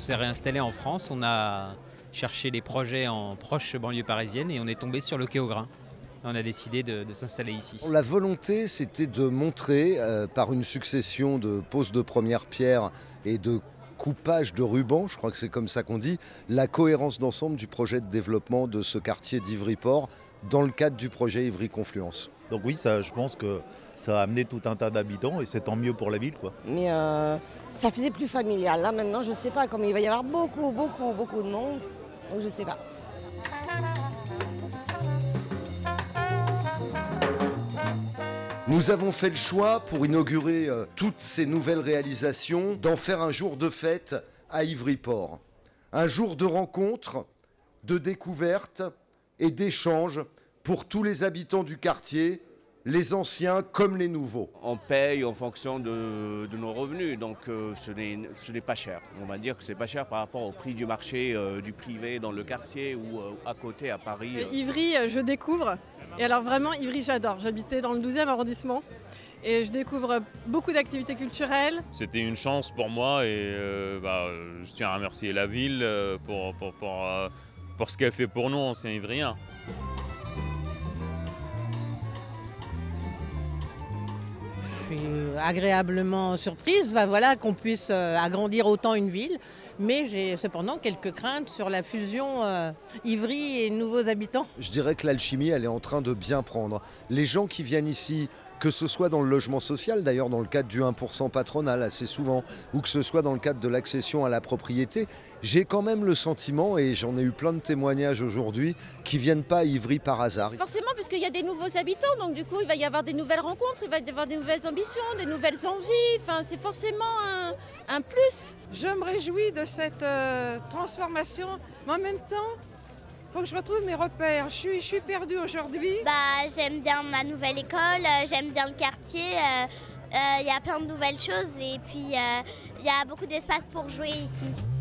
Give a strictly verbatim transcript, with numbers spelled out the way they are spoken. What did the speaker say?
s'est réinstallé en France, on a cherché les projets en proche banlieue parisienne et on est tombé sur le Quai aux Grains. On a décidé de, de s'installer ici. La volonté, c'était de montrer, euh, par une succession de poses de première pierre et de coupage de ruban, je crois que c'est comme ça qu'on dit, la cohérence d'ensemble du projet de développement de ce quartier d'Ivry-Port dans le cadre du projet Ivry Confluence. Donc oui, ça, je pense que ça a amené tout un tas d'habitants et c'est tant mieux pour la ville, quoi. Mais euh, ça faisait plus familial. Là maintenant, je ne sais pas, comme il va y avoir beaucoup, beaucoup, beaucoup de monde, donc je ne sais pas. Nous avons fait le choix, pour inaugurer euh, toutes ces nouvelles réalisations, d'en faire un jour de fête à Ivry-Port. Un jour de rencontre, de découverte et d'échange pour tous les habitants du quartier, les anciens comme les nouveaux. On paye en fonction de, de nos revenus, donc euh, ce n'est pas cher. On va dire que c'est pas cher par rapport au prix du marché, euh, du privé dans le quartier ou euh, à côté à Paris. Euh. Ivry, je découvre. Et alors vraiment, Ivry, j'adore. J'habitais dans le douzième arrondissement et je découvre beaucoup d'activités culturelles. C'était une chance pour moi et euh, bah, je tiens à remercier la ville pour, pour, pour, euh, pour ce qu'elle fait pour nous, anciens Ivriens. Je suis agréablement surprise, bah voilà, qu'on puisse agrandir autant une ville, mais j'ai cependant quelques craintes sur la fusion euh, Ivry et nouveaux habitants. Je dirais que l'alchimie, elle est en train de bien prendre. Les gens qui viennent ici, que ce soit dans le logement social, d'ailleurs dans le cadre du un pour cent patronal assez souvent, ou que ce soit dans le cadre de l'accession à la propriété, j'ai quand même le sentiment, et j'en ai eu plein de témoignages aujourd'hui, qui ne viennent pas à Ivry par hasard. Forcément, parce qu'il y a des nouveaux habitants, donc du coup il va y avoir des nouvelles rencontres, il va y avoir des nouvelles ambitions, des nouvelles envies, enfin, c'est forcément un, un plus. Je me réjouis de cette euh, transformation, mais en même temps, il faut que je retrouve mes repères. Je suis, je suis perdue aujourd'hui. Bah, j'aime bien ma nouvelle école, euh, j'aime bien le quartier. Il euh, euh, y a plein de nouvelles choses et puis il euh, y a beaucoup d'espace pour jouer ici.